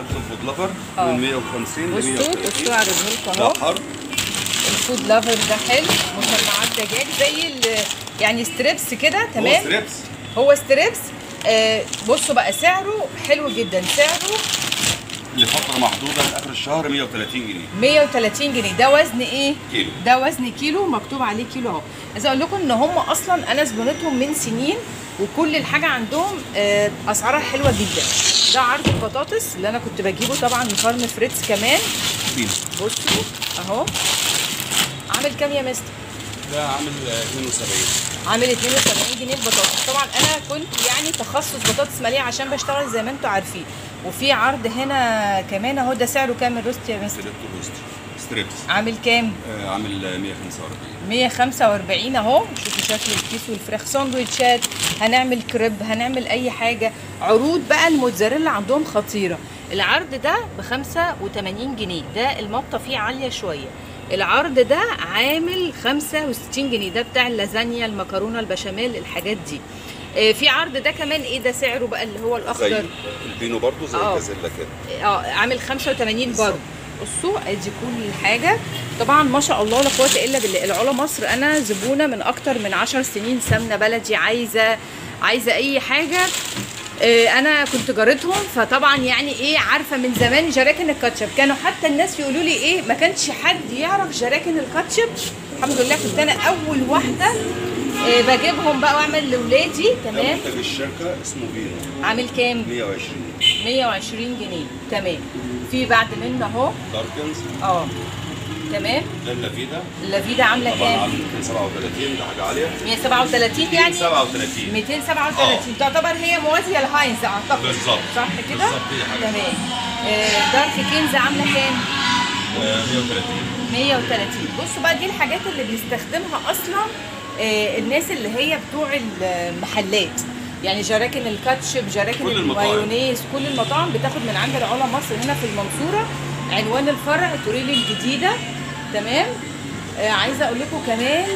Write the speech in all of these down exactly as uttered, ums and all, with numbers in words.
في الفود لافر من مية وخمسين ل مية وتلاتين. بصوا بصوا عرضه لكم اهو. ده حر. الفود لافر ده حلو، مسمعات دجاج زي يعني ستريبس كده. تمام، هو ستريبس، هو ستريبس. آه بصوا بقى سعره حلو جدا، سعره لفتره محدوده لاخر الشهر مية وتلاتين جنيه. مية وتلاتين جنيه. ده وزن ايه؟ كيلو. ده وزن كيلو، مكتوب عليه كيلو اهو. عايزه اقول لكم ان هم اصلا انا زبونتهم من سنين، وكل الحاجه عندهم آه اسعارها حلوه جدا. ده عرض البطاطس اللي انا كنت بجيبه طبعا من فارم فريتز كمان. بصوا اهو، عامل كام يا مستر؟ ده عامل اتنين وسبعين. عامل اتنين وسبعين جنيه البطاطس. طبعا انا كنت يعني تخصص بطاطس ماليه عشان بشتغل زي ما انتم عارفين. وفي عرض هنا كمان اهو. ده سعره كام الروست يا مستر؟ ستريبس عامل كام؟ آه عامل مية وخمسة وأربعين. مية وخمسة وأربعين اهو. شوفوا شكل الكيس والفراخ، ساندوتشات، هنعمل كريب، هنعمل اي حاجه. عروض بقى الموتزاريلا عندهم خطيره. العرض ده ب خمسة وتمانين جنيه، ده المطه فيه عاليه شويه. العرض ده عامل خمسة وستين جنيه، ده بتاع اللازانيا، المكرونه البشاميل، الحاجات دي. آه في عرض ده كمان ايه ده سعره بقى اللي هو الاخضر زي البينو برضو زي الجازيلا كده. اه عامل خمسة وتمانين برضه. بصوا ادي كل حاجه. طبعا ما شاء الله لا قوه الا بالله. العلا مصر انا زبونه من اكتر من عشر سنين، سمنه بلدي، عايزه عايزه اي حاجه. آه انا كنت جارتهم، فطبعا يعني ايه عارفه من زمان جراكن الكاتشب. كانوا حتى الناس يقولوا لي ايه ما كانش حد يعرف جراكن الكاتشب. الحمد لله كنت انا اول واحده آه بجيبهم بقى واعمل لاولادي. تمام. منتج الشركه اسمه بينو. عامل كام؟ مية وعشرين. مية وعشرين جنيه. تمام. في بعد منه اهو داركنز. اه تمام. ده اللافيدا. اللافيدا عامله كام؟ طبعا عامل ميتين وسبعة وتلاتين، ده حاجه عاليه. مية وسبعة وتلاتين يعني؟ ميتين وسبعة وتلاتين. ميتين وسبعة وتلاتين تعتبر هي موازيه لهاينز اعتقد. بالظبط. صح كده؟ بالظبط هي حاجه. تمام. آه دارك كنز عامله كام؟ مية وتلاتين. مية وتلاتين. بصوا بقى دي الحاجات اللي بيستخدمها اصلا آه الناس اللي هي بتوع المحلات، يعني جراكن الكاتشب، جراكن المايونيز، كل المطاعم بتاخد من عند العلا مصر هنا في المنصوره. عنوان الفرع توريل الجديده. تمام. آه عايزه اقول لكم كمان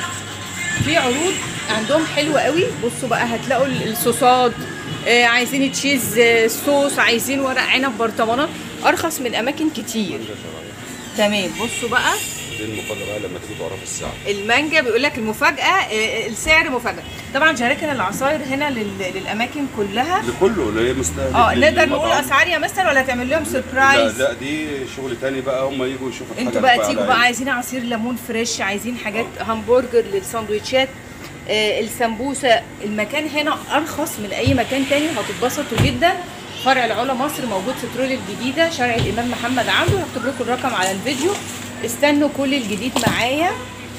في عروض عندهم حلوه قوي. بصوا بقى هتلاقوا الصوصات، آه عايزين تشيز آه صوص، عايزين ورق عنب، برطمانات، ارخص من اماكن كتير. تمام. بصوا بقى دي المفاجاه بقى لما تيجي تعرف السعر. المانجا بيقول لك المفاجاه آه السعر مفاجاه. طبعا جراكن العصاير هنا للاماكن كلها لكله اللي هي مستهدف. اه نقدر نقول اسعار يا مستر ولا تعمل لهم سربرايز؟ لا لا دي شغل تاني بقى، هم يجوا يشوفوا الحاجه. انتوا بقى تيجوا بقى عايزين عصير ليمون فريش، عايزين حاجات أوه. همبرجر للساندوتشات، آه السمبوسه. المكان هنا ارخص من اي مكان تاني، هتتبسطوا جدا. فرع العلا مصر موجود في ترول الجديده، شارع الامام محمد عبده. هكتب لكم الرقم على الفيديو. استنوا كل الجديد معايا.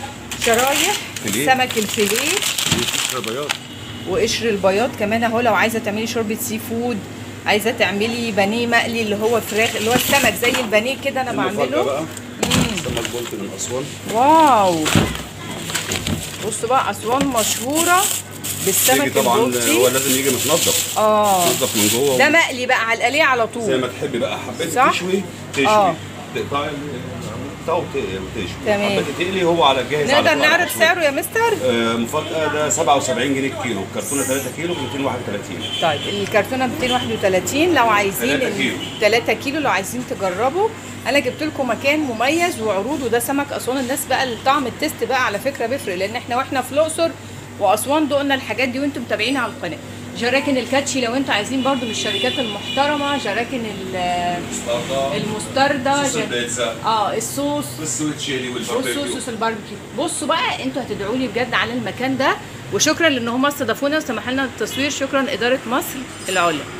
شرايح سمك الفيليه وقشر البياض، وقشر البياض كمان اهو. لو عايزه تعملي شوربه سي فود، عايزه تعملي بانيه مقلي اللي هو فراخ اللي هو السمك زي البانيه كده انا بعمله. بقى سمك بولت من اسوان. واو. بصوا بقى اسوان مشهوره بالسمك طبعا البلطي. هو لازم يجي متنضف. اه متنضف من جوه. ده مقلي بقى على القليه على طول زي ما تحبي بقى. حبيتي تشوي تشوي اه. تقطعي البتاع وتشوي. تمام. حبيتي تقلي هو على الجاهز. نقدر نعرف سعره يا مستر؟ آه مفاجاه. ده سبعة وسبعين جنيه الكيلو، كرتونه تلاتة كيلو ب ميتين وواحد وتلاتين. طيب الكرتونه ب ميتين وواحد وتلاتين. لو عايزين تلاتة كيلو. تلاتة كيلو لو عايزين تجربوا. انا جبت لكم مكان مميز وعروض، وده سمك اسوان. الناس بقى الطعم التست بقى على فكره بيفرق، لان احنا واحنا في الاقصر واسوان دقنا الحاجات دي وانتم متابعين على القناه. جراكن الكاتشي لو انتوا عايزين برضو من الشركات المحترمه. جراكن المستردة، صوص البيتزا، اه الصوص، والسويت تشيلي والباربيكيو، والصوص الباربيكيو. بصوا بقى انتوا هتدعوا لي بجد على المكان ده. وشكرا لان هم استضافونا وسمحوا لنا التصوير. شكرا اداره مصر العليا.